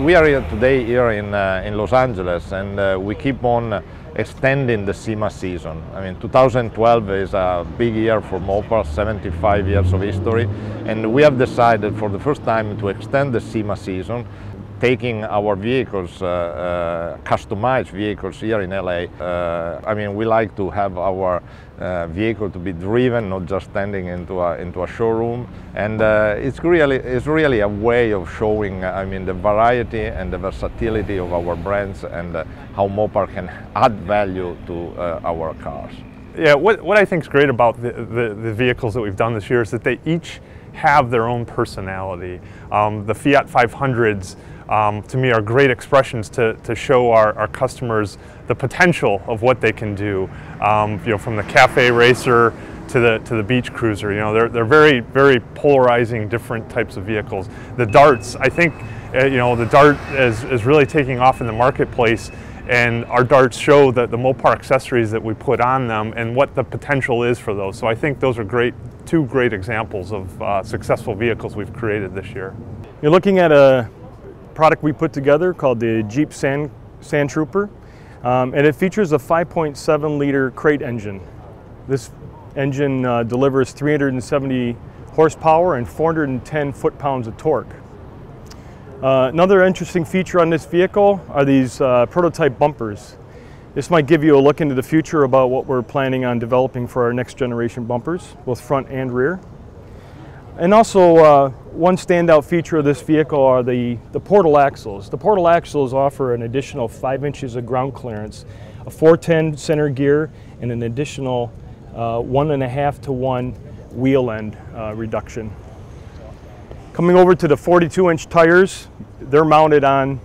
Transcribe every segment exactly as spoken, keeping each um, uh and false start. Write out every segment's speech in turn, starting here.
we are here today here in, uh, in Los Angeles, and uh, we keep on extending the SEMA season. I mean, two thousand twelve is a big year for Mopar, seventy-five years of history, and we have decided for the first time to extend the SEMA season, taking our vehicles, uh, uh, customized vehicles here in L A. Uh, I mean, we like to have our uh, vehicle to be driven, not just standing into a, into a showroom. And uh, it's, really, it's really a way of showing, I mean, the variety and the versatility of our brands, and uh, how Mopar can add value to uh, our cars. Yeah, what, what I think is great about the, the, the vehicles that we've done this year is that they each have their own personality. Um, the Fiat five hundreds, um, to me, are great expressions to, to show our, our customers the potential of what they can do. Um, you know, from the cafe racer to the to the beach cruiser. You know, they're they're very very polarizing, different types of vehicles. The Darts, I think, uh, you know, the Dart is is really taking off in the marketplace. And our Darts show that the Mopar accessories that we put on them and what the potential is for those. So I think those are great, two great examples of uh, successful vehicles we've created this year. You're looking at a product we put together called the Jeep Sand, Sand Trooper, um, and it features a five point seven liter crate engine. This engine uh, delivers three hundred seventy horsepower and four hundred ten foot-pounds of torque. Uh, another interesting feature on this vehicle are these uh, prototype bumpers. This might give you a look into the future about what we're planning on developing for our next generation bumpers, both front and rear. And also, uh, one standout feature of this vehicle are the, the portal axles. The portal axles offer an additional five inches of ground clearance, a four ten center gear, and an additional uh, one and a half to one wheel end uh, reduction. Coming over to the forty-two inch tires, they're mounted on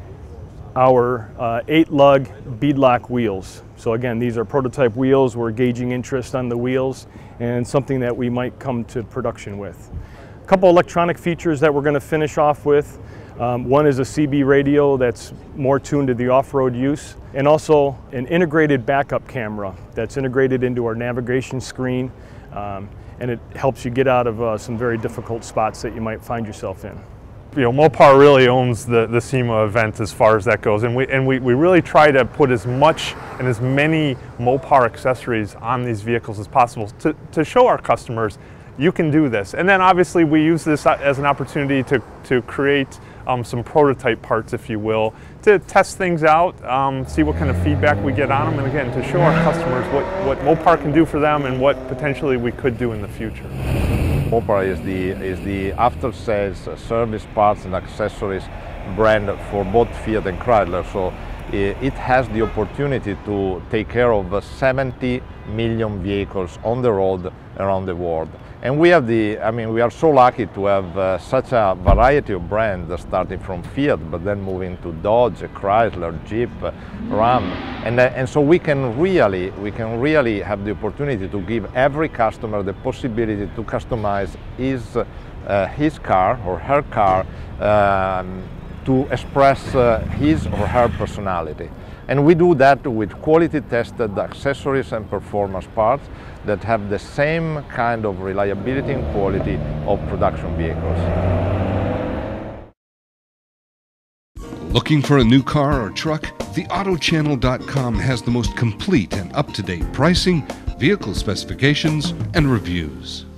our uh, eight lug beadlock wheels. So again, these are prototype wheels. We're gauging interest on the wheels and something that we might come to production with. A couple electronic features that we're going to finish off with. Um, one is a C B radio that's more tuned to the off-road use, and also an integrated backup camera that's integrated into our navigation screen. Um, and it helps you get out of uh, some very difficult spots that you might find yourself in. You know, Mopar really owns the, the SEMA event as far as that goes, and we and we, we really try to put as much and as many Mopar accessories on these vehicles as possible to, to show our customers you can do this. And then obviously we use this as an opportunity to, to create um, some prototype parts, if you will, to test things out, um, see what kind of feedback we get on them, and again, to show our customers what, what Mopar can do for them and what potentially we could do in the future. Mopar is the, is the after-sales service parts and accessories brand for both Fiat and Chrysler, so it has the opportunity to take care of seventy million vehicles on the road around the world. And we have the, I mean, we are so lucky to have uh, such a variety of brands, starting from Fiat, but then moving to Dodge, Chrysler, Jeep, Ram, and uh, and so we can really, we can really have the opportunity to give every customer the possibility to customize his uh, his car or her car um, to express uh, his or her personality. And we do that with quality tested accessories and performance parts that have the same kind of reliability and quality of production vehicles. Looking for a new car or truck? the auto channel dot com has the most complete and up-to-date pricing, vehicle specifications, and reviews.